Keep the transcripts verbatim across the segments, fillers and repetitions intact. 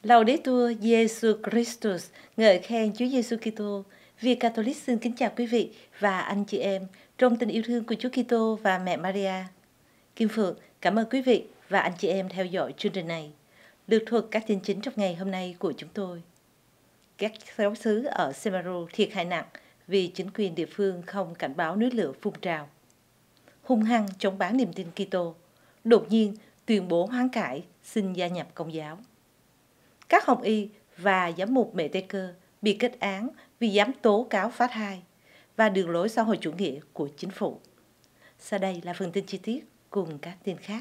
Laudetur Jesus Christus, ngợi khen Chúa Giêsu Kitô. Việt Catholic xin kính chào quý vị và anh chị em trong tình yêu thương của Chúa Kitô và mẹ Maria. Kim Phượng cảm ơn quý vị và anh chị em theo dõi chương trình này. Lược thuật các tin chính trong ngày hôm nay của chúng tôi. Các giáo xứ ở Semeru thiệt hại nặng vì chính quyền địa phương không cảnh báo núi lửa phun trào. Hung hăng chống bán niềm tin Kitô, đột nhiên tuyên bố hoán cải xin gia nhập Công giáo. Các hồng y và giám mục Mẹ Tê Cơ bị kết án vì dám tố cáo phá thai và đường lối xã hội chủ nghĩa của chính phủ. Sau đây là phần tin chi tiết cùng các tin khác.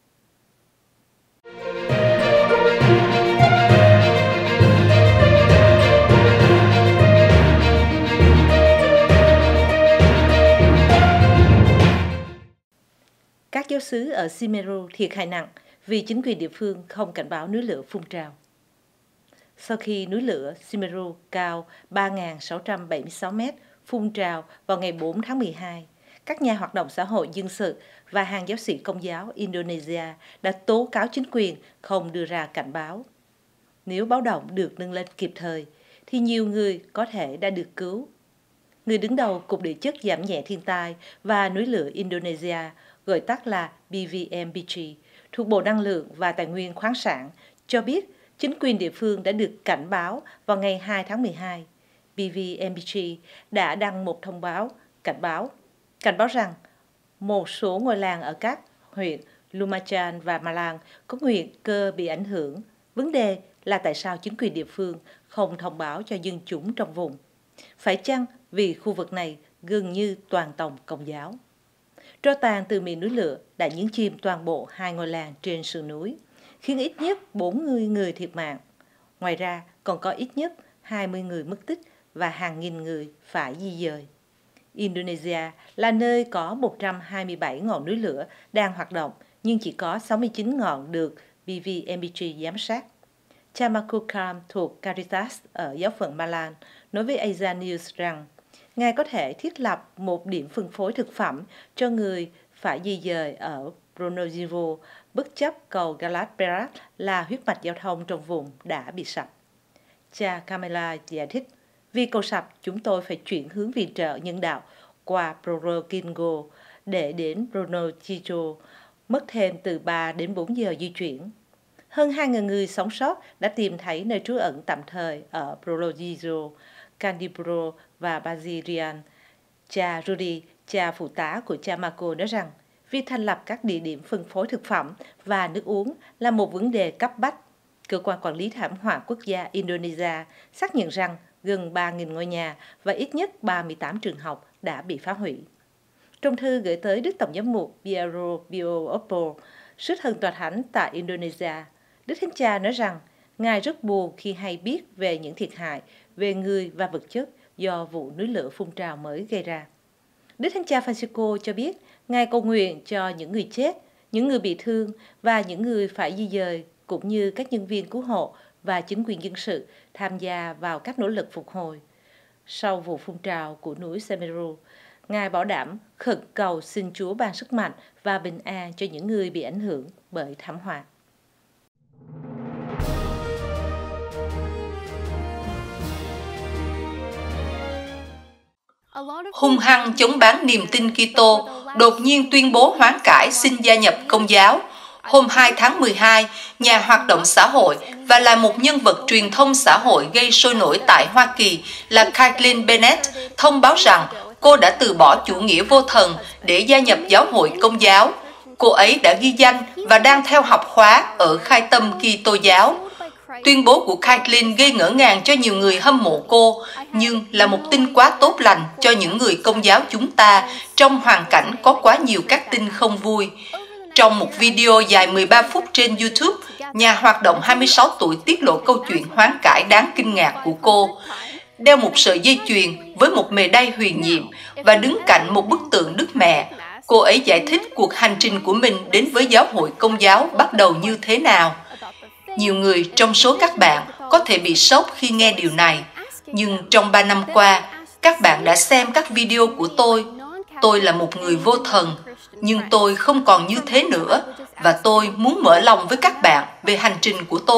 Các giáo xứ ở Semeru thiệt hại nặng vì chính quyền địa phương không cảnh báo núi lửa phun trào. Sau khi núi lửa Semeru cao ba nghìn sáu trăm bảy mươi sáu mét phun trào vào ngày bốn tháng mười hai, các nhà hoạt động xã hội dân sự và hàng giáo sĩ Công giáo Indonesia đã tố cáo chính quyền không đưa ra cảnh báo. Nếu báo động được nâng lên kịp thời, thì nhiều người có thể đã được cứu. Người đứng đầu Cục Địa chất Giảm nhẹ thiên tai và núi lửa Indonesia, gọi tắt là B V M P G, thuộc Bộ Năng lượng và Tài nguyên khoáng sản, cho biết chính quyền địa phương đã được cảnh báo vào ngày hai tháng mười hai. B V M P G đã đăng một thông báo cảnh báo, cảnh báo rằng một số ngôi làng ở các huyện Lumachan và Malang có nguy cơ bị ảnh hưởng. Vấn đề là tại sao chính quyền địa phương không thông báo cho dân chúng trong vùng? Phải chăng vì khu vực này gần như toàn tòng Công giáo? Tro tàn từ miền núi lửa đã nhấn chìm toàn bộ hai ngôi làng trên sườn núi, khiến ít nhất bốn mươi người thiệt mạng. Ngoài ra, còn có ít nhất hai mươi người mất tích và hàng nghìn người phải di dời. Indonesia là nơi có một trăm hai mươi bảy ngọn núi lửa đang hoạt động, nhưng chỉ có sáu mươi chín ngọn được B V M P G giám sát. Cha Marco Kam thuộc Caritas ở giáo phận Malang nói với Asia News rằng Ngài có thể thiết lập một điểm phân phối thực phẩm cho người phải di dời ở Pronojivo, bất chấp cầu Galat Perak là huyết mạch giao thông trong vùng đã bị sập. Cha Kamela giải thích, vì cầu sập chúng tôi phải chuyển hướng viện trợ nhân đạo qua Pronokingo để đến Pronojivo, mất thêm từ ba đến bốn giờ di chuyển. Hơn hai nghìn người sống sót đã tìm thấy nơi trú ẩn tạm thời ở Pronojivo, Candipuro và Bazirian. Cha Rudy, cha phụ tá của cha Marco nói rằng việc thành lập các địa điểm phân phối thực phẩm và nước uống là một vấn đề cấp bách. Cơ quan quản lý thảm họa quốc gia Indonesia xác nhận rằng gần ba nghìn ngôi nhà và ít nhất ba mươi tám trường học đã bị phá hủy. Trong thư gửi tới Đức Tổng giám mục Piero Pio Oppo, sứ thần tòa thánh tại Indonesia, Đức Thánh Cha nói rằng Ngài rất buồn khi hay biết về những thiệt hại về người và vật chất do vụ núi lửa phun trào mới gây ra. Đức Thánh Cha Francisco cho biết Ngài cầu nguyện cho những người chết, những người bị thương và những người phải di dời, cũng như các nhân viên cứu hộ và chính quyền dân sự tham gia vào các nỗ lực phục hồi. Sau vụ phun trào của núi Semeru, Ngài bảo đảm khẩn cầu xin Chúa ban sức mạnh và bình an cho những người bị ảnh hưởng bởi thảm họa. Hung hăng chống bán niềm tin Kitô, đột nhiên tuyên bố hoán cải xin gia nhập Công giáo. Hôm hai tháng mười hai, nhà hoạt động xã hội và là một nhân vật truyền thông xã hội gây sôi nổi tại Hoa Kỳ là Kathleen Bennett thông báo rằng cô đã từ bỏ chủ nghĩa vô thần để gia nhập giáo hội Công giáo. Cô ấy đã ghi danh và đang theo học khóa ở Khai Tâm Kitô giáo. Tuyên bố của Kathleen gây ngỡ ngàng cho nhiều người hâm mộ cô, nhưng là một tin quá tốt lành cho những người Công giáo chúng ta trong hoàn cảnh có quá nhiều các tin không vui. Trong một video dài mười ba phút trên YouTube, nhà hoạt động hai mươi sáu tuổi tiết lộ câu chuyện hoán cải đáng kinh ngạc của cô. Đeo một sợi dây chuyền với một mề đay huyền nhiệm và đứng cạnh một bức tượng Đức Mẹ, cô ấy giải thích cuộc hành trình của mình đến với giáo hội Công giáo bắt đầu như thế nào. Nhiều người trong số các bạn có thể bị sốc khi nghe điều này, nhưng trong ba năm qua, các bạn đã xem các video của tôi. Tôi là một người vô thần, nhưng tôi không còn như thế nữa, và tôi muốn mở lòng với các bạn về hành trình của tôi.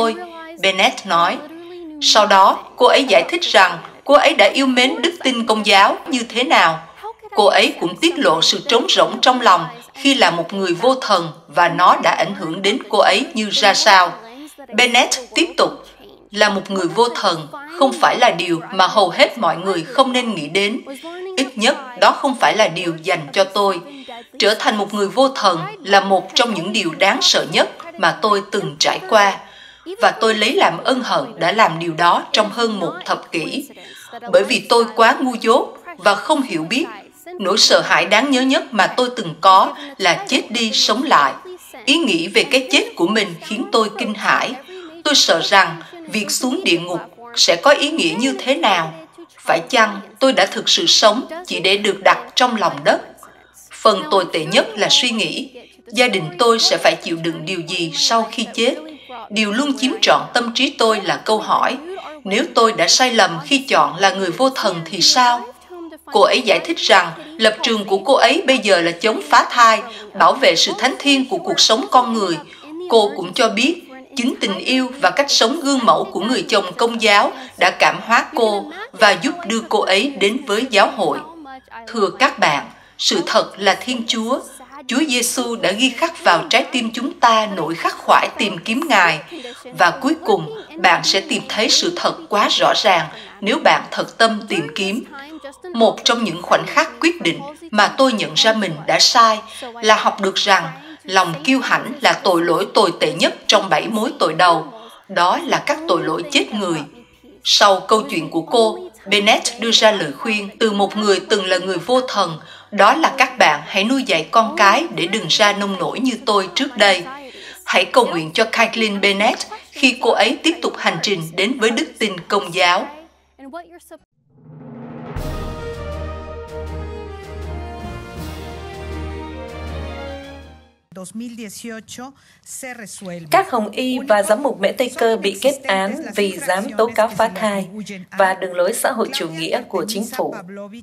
Bennett nói. Sau đó, cô ấy giải thích rằng cô ấy đã yêu mến đức tin Công giáo như thế nào. Cô ấy cũng tiết lộ sự trống rỗng trong lòng khi là một người vô thần và nó đã ảnh hưởng đến cô ấy như ra sao. Bennett tiếp tục, là một người vô thần không phải là điều mà hầu hết mọi người không nên nghĩ đến. Ít nhất đó không phải là điều dành cho tôi. Trở thành một người vô thần là một trong những điều đáng sợ nhất mà tôi từng trải qua. Và tôi lấy làm ân hận đã làm điều đó trong hơn một thập kỷ. Bởi vì tôi quá ngu dốt và không hiểu biết. Nỗi sợ hãi đáng nhớ nhất mà tôi từng có là chết đi sống lại. Ý nghĩ về cái chết của mình khiến tôi kinh hãi. Tôi sợ rằng việc xuống địa ngục sẽ có ý nghĩa như thế nào. Phải chăng tôi đã thực sự sống chỉ để được đặt trong lòng đất? Phần tồi tệ nhất là suy nghĩ, gia đình tôi sẽ phải chịu đựng điều gì sau khi chết? Điều luôn chiếm trọn tâm trí tôi là câu hỏi, nếu tôi đã sai lầm khi chọn là người vô thần thì sao? Cô ấy giải thích rằng lập trường của cô ấy bây giờ là chống phá thai, bảo vệ sự thánh thiêng của cuộc sống con người. Cô cũng cho biết chính tình yêu và cách sống gương mẫu của người chồng Công giáo đã cảm hóa cô và giúp đưa cô ấy đến với giáo hội. Thưa các bạn, sự thật là Thiên Chúa, Chúa Giêsu đã ghi khắc vào trái tim chúng ta nỗi khắc khoải tìm kiếm Ngài. Và cuối cùng, bạn sẽ tìm thấy sự thật quá rõ ràng nếu bạn thật tâm tìm kiếm. Một trong những khoảnh khắc quyết định mà tôi nhận ra mình đã sai là học được rằng lòng kiêu hãnh là tội lỗi tồi tệ nhất trong bảy mối tội đầu. Đó là các tội lỗi chết người. Sau câu chuyện của cô, Bennett đưa ra lời khuyên từ một người từng là người vô thần, đó là các bạn hãy nuôi dạy con cái để đừng ra nông nổi như tôi trước đây. Hãy cầu nguyện cho Kathleen Bennett khi cô ấy tiếp tục hành trình đến với đức tin Công giáo. Các hồng y và giám mục Mễ Tây Cơ bị kết án vì dám tố cáo phá thai và đường lối xã hội chủ nghĩa của chính phủ.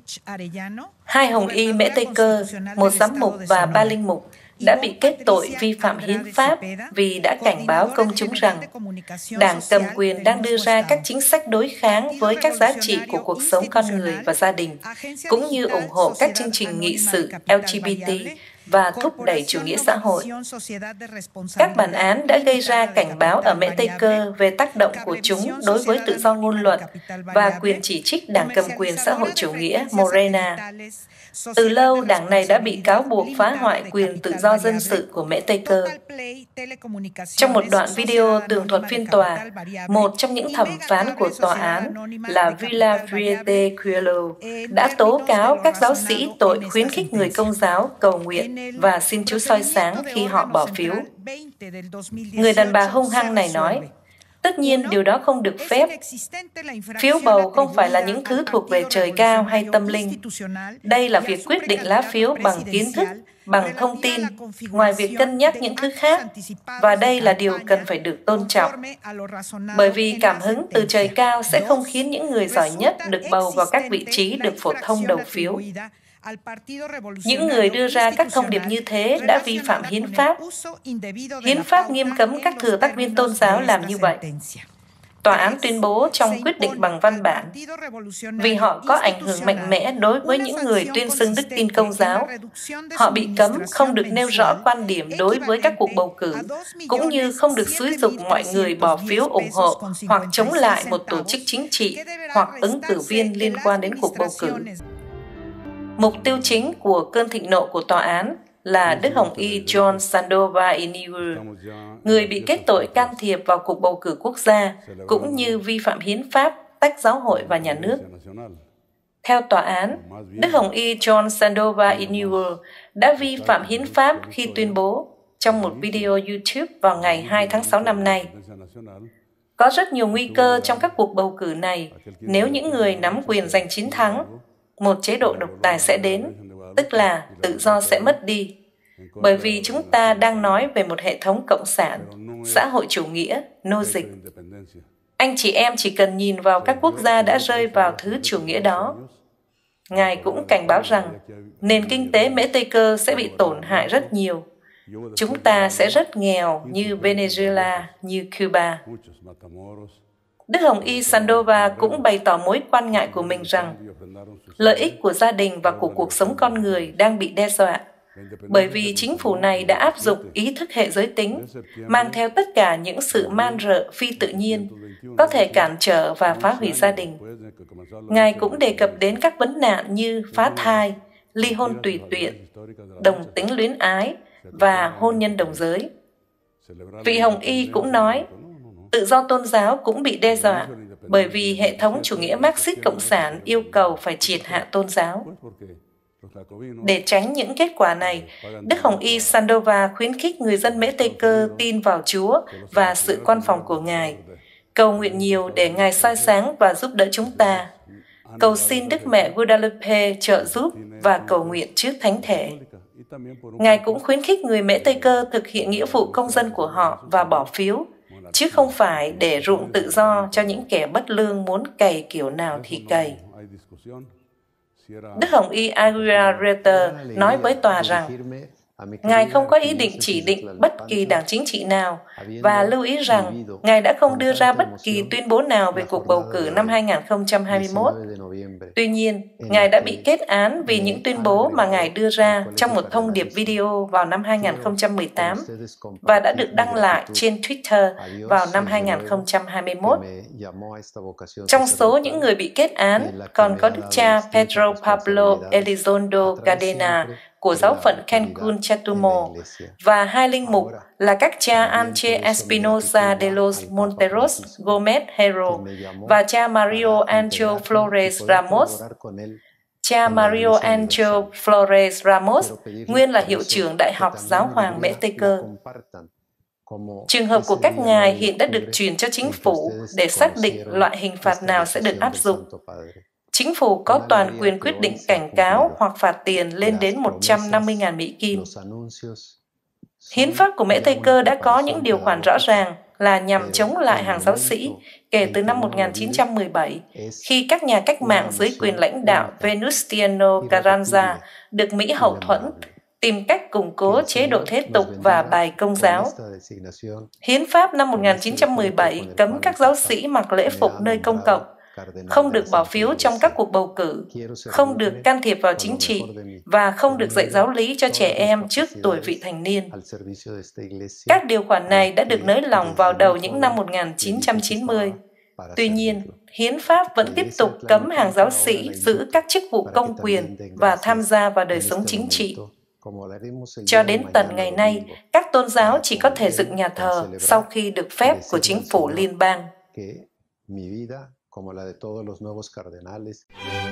Hai hồng y Mễ Tây Cơ, một giám mục và ba linh mục, đã bị kết tội vi phạm hiến pháp vì đã cảnh báo công chúng rằng đảng cầm quyền đang đưa ra các chính sách đối kháng với các giá trị của cuộc sống con người và gia đình, cũng như ủng hộ các chương trình nghị sự L G B T và thúc đẩy chủ nghĩa xã hội. Các bản án đã gây ra cảnh báo ở Mễ Tây Cơ về tác động của chúng đối với tự do ngôn luận và quyền chỉ trích đảng cầm quyền xã hội chủ nghĩa Morena. Từ lâu, đảng này đã bị cáo buộc phá hoại quyền tự do dân sự của Mễ Tây Cơ. Trong một đoạn video tường thuật phiên tòa, một trong những thẩm phán của tòa án là Villaviete Cuello đã tố cáo các giáo sĩ tội khuyến khích người Công giáo cầu nguyện và xin Chúa soi sáng khi họ bỏ phiếu. Người đàn bà hung hăng này nói, tất nhiên điều đó không được phép. Phiếu bầu không phải là những thứ thuộc về trời cao hay tâm linh. Đây là việc quyết định lá phiếu bằng kiến thức, bằng thông tin, ngoài việc cân nhắc những thứ khác. Và đây là điều cần phải được tôn trọng. Bởi vì cảm hứng từ trời cao sẽ không khiến những người giỏi nhất được bầu vào các vị trí được phổ thông đầu phiếu. Những người đưa ra các thông điệp như thế đã vi phạm hiến pháp. Hiến pháp nghiêm cấm các thừa tác viên tôn giáo làm như vậy. Tòa án tuyên bố trong quyết định bằng văn bản, vì họ có ảnh hưởng mạnh mẽ đối với những người tuyên xưng đức tin Công giáo, họ bị cấm không được nêu rõ quan điểm đối với các cuộc bầu cử, cũng như không được xúi giục mọi người bỏ phiếu ủng hộ hoặc chống lại một tổ chức chính trị hoặc ứng cử viên liên quan đến cuộc bầu cử. Mục tiêu chính của cơn thịnh nộ của tòa án là Đức Hồng Y John Sandoval Inigo, người bị kết tội can thiệp vào cuộc bầu cử quốc gia, cũng như vi phạm hiến pháp, tách giáo hội và nhà nước. Theo tòa án, Đức Hồng Y John Sandoval Inigo đã vi phạm hiến pháp khi tuyên bố trong một video YouTube vào ngày hai tháng sáu năm nay. Có rất nhiều nguy cơ trong các cuộc bầu cử này nếu những người nắm quyền giành chiến thắng. Một chế độ độc tài sẽ đến, tức là tự do sẽ mất đi, bởi vì chúng ta đang nói về một hệ thống cộng sản, xã hội chủ nghĩa, nô dịch. Anh chị em chỉ cần nhìn vào các quốc gia đã rơi vào thứ chủ nghĩa đó. Ngài cũng cảnh báo rằng nền kinh tế Mễ Tây Cơ sẽ bị tổn hại rất nhiều Chúng ta sẽ rất nghèo như Venezuela, như Cuba. Đức Hồng Y Sandoval cũng bày tỏ mối quan ngại của mình rằng lợi ích của gia đình và của cuộc sống con người đang bị đe dọa, bởi vì chính phủ này đã áp dụng ý thức hệ giới tính, mang theo tất cả những sự man rợ phi tự nhiên, có thể cản trở và phá hủy gia đình. Ngài cũng đề cập đến các vấn nạn như phá thai, ly hôn tùy tiện, đồng tính luyến ái và hôn nhân đồng giới. Vị Hồng Y cũng nói, tự do tôn giáo cũng bị đe dọa, bởi vì hệ thống chủ nghĩa Marxist Cộng sản yêu cầu phải triệt hạ tôn giáo. Để tránh những kết quả này, Đức Hồng Y Sandoval khuyến khích người dân Mễ Tây Cơ tin vào Chúa và sự quan phòng của Ngài, cầu nguyện nhiều để Ngài soi sáng và giúp đỡ chúng ta, cầu xin Đức Mẹ Guadalupe trợ giúp và cầu nguyện trước Thánh Thể. Ngài cũng khuyến khích người Mễ Tây Cơ thực hiện nghĩa vụ công dân của họ và bỏ phiếu, chứ không phải để ruộng tự do cho những kẻ bất lương muốn cày kiểu nào thì cày. Đức Hồng Y Aguirre Reiter nói với tòa rằng, Ngài không có ý định chỉ định bất kỳ đảng chính trị nào và lưu ý rằng Ngài đã không đưa ra bất kỳ tuyên bố nào về cuộc bầu cử năm hai nghìn không trăm hai mươi mốt. Tuy nhiên, Ngài đã bị kết án vì những tuyên bố mà Ngài đưa ra trong một thông điệp video vào năm hai nghìn không trăm mười tám và đã được đăng lại trên Twitter vào năm hai nghìn không trăm hai mươi mốt. Trong số những người bị kết án còn có đức cha Pedro Pablo Elizondo Cadena của giáo phận Cancún Chetumo và hai linh mục là các cha Anche Espinosa de los Monteros Gomez Hero và cha Mario Angel Flores Ramos. Cha Mario Angel Flores Ramos nguyên là hiệu trưởng Đại học Giáo hoàng Mễ Tây Cơ. Trường hợp của các ngài hiện đã được chuyển cho chính phủ để xác định loại hình phạt nào sẽ được áp dụng. Chính phủ có toàn quyền quyết định cảnh cáo hoặc phạt tiền lên đến một trăm năm mươi nghìn Mỹ Kim. Hiến pháp của Mễ Tây Cơ đã có những điều khoản rõ ràng là nhằm chống lại hàng giáo sĩ kể từ năm một nghìn chín trăm mười bảy, khi các nhà cách mạng dưới quyền lãnh đạo Venustiano Carranza được Mỹ hậu thuẫn, tìm cách củng cố chế độ thế tục và bài công giáo. Hiến pháp năm một nghìn chín trăm mười bảy cấm các giáo sĩ mặc lễ phục nơi công cộng, không được bỏ phiếu trong các cuộc bầu cử, không được can thiệp vào chính trị và không được dạy giáo lý cho trẻ em trước tuổi vị thành niên. Các điều khoản này đã được nới lỏng vào đầu những năm một nghìn chín trăm chín mươi. Tuy nhiên, hiến pháp vẫn tiếp tục cấm hàng giáo sĩ giữ các chức vụ công quyền và tham gia vào đời sống chính trị. Cho đến tận ngày nay, các tôn giáo chỉ có thể dựng nhà thờ sau khi được phép của chính phủ liên bang. Como la de todos los nuevos cardenales.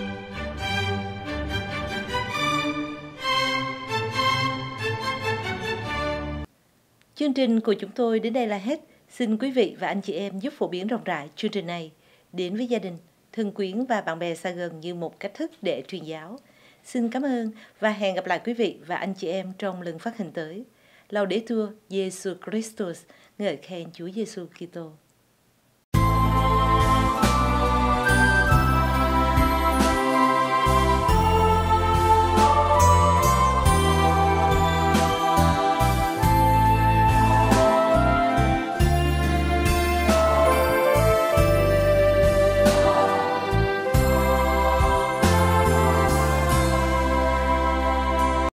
Chương trình của chúng tôi đến đây là hết. Xin quý vị và anh chị em giúp phổ biến rộng rãi chương trình này đến với gia đình, thân quyến và bạn bè xa gần như một cách thức để truyền giáo. Xin cảm ơn và hẹn gặp lại quý vị và anh chị em trong lần phát hình tới. Laudetur Jesus Christus, ngợi khen Chúa Giêsu Kitô.